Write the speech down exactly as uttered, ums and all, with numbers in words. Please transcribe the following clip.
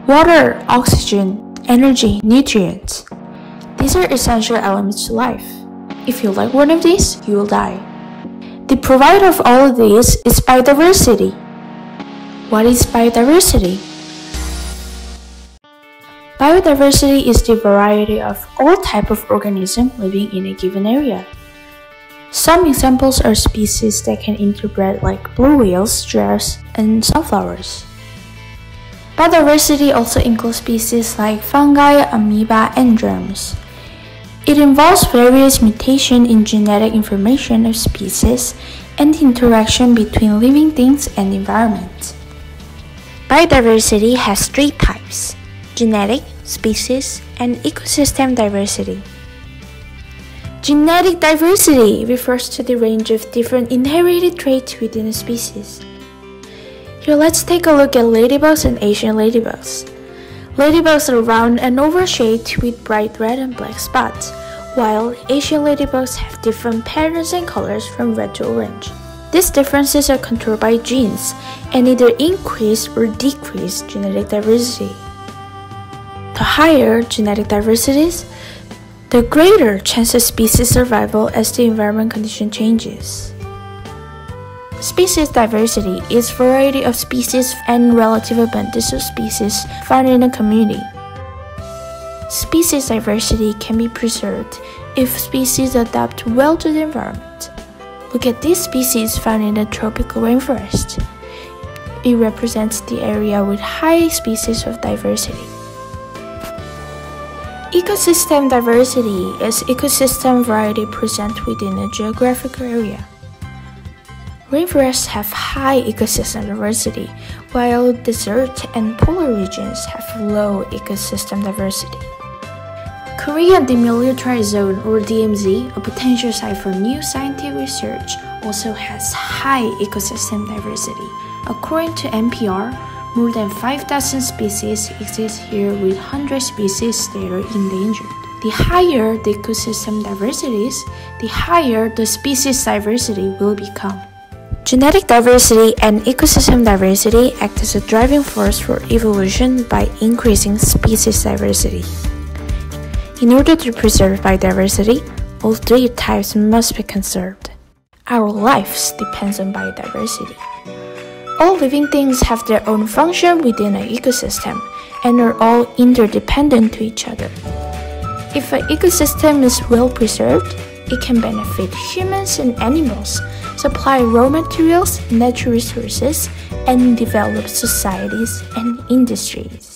Water, oxygen, energy, nutrients. These are essential elements to life. If you lack one of these, you will die. The provider of all of these is biodiversity. What is biodiversity? Biodiversity is the variety of all types of organisms living in a given area. Some examples are species that can interbred like blue whales, giraffes, and sunflowers. Biodiversity also includes species like fungi, amoeba, and germs. It involves various mutations in genetic information of species and the interaction between living things and environment. Biodiversity has three types: genetic, species, and ecosystem diversity. Genetic diversity refers to the range of different inherited traits within a species. Here, let's take a look at ladybugs and Asian ladybugs. Ladybugs are round and oval-shaped with bright red and black spots, while Asian ladybugs have different patterns and colors from red to orange. These differences are controlled by genes and either increase or decrease genetic diversity. The higher genetic diversities, the greater chance of species survival as the environment condition changes. Species diversity is variety of species and relative abundance of species found in a community. Species diversity can be preserved if species adapt well to the environment. Look at this species found in the tropical rainforest. It represents the area with high species of diversity. Ecosystem diversity is ecosystem variety present within a geographical area. Rainforests have high ecosystem diversity, while desert and polar regions have low ecosystem diversity. Korea Demilitarized Zone, or D M Z, a potential site for new scientific research, also has high ecosystem diversity. According to N P R, more than five thousand species exist here with one hundred species that are endangered. The higher the ecosystem diversity is, the higher the species diversity will become. Genetic diversity and ecosystem diversity act as a driving force for evolution by increasing species diversity. In order to preserve biodiversity, all three types must be conserved. Our lives depend on biodiversity. All living things have their own function within an ecosystem and are all interdependent to each other. If an ecosystem is well preserved, it can benefit humans and animals, supply raw materials, natural resources, and develop societies and industries.